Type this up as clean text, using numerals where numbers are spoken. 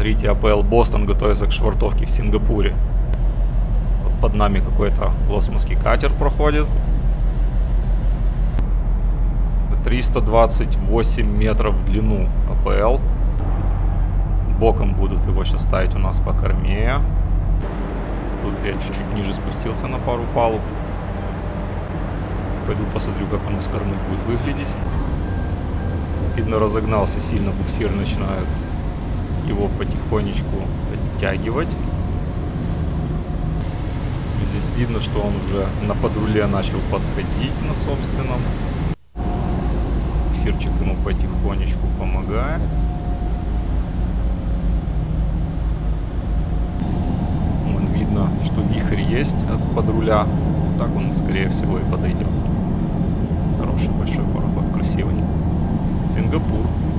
Смотрите, АПЛ Бостон готовится к швартовке в Сингапуре. Вот под нами какой-то лоцманский катер проходит. 328 метров в длину АПЛ. Боком будут его сейчас ставить у нас по корме. Тут я чуть-чуть ниже спустился на пару палуб. Пойду посмотрю, как он из кормы будет выглядеть. Видно, разогнался сильно, буксир начинает его потихонечку оттягивать. Здесь видно, что он уже на подруле начал подходить на собственном. Буксирчик ему потихонечку помогает. Вон видно, что вихрь есть от подруля. Так он, скорее всего, и подойдет. Хороший большой пароход, красивый. Сингапур.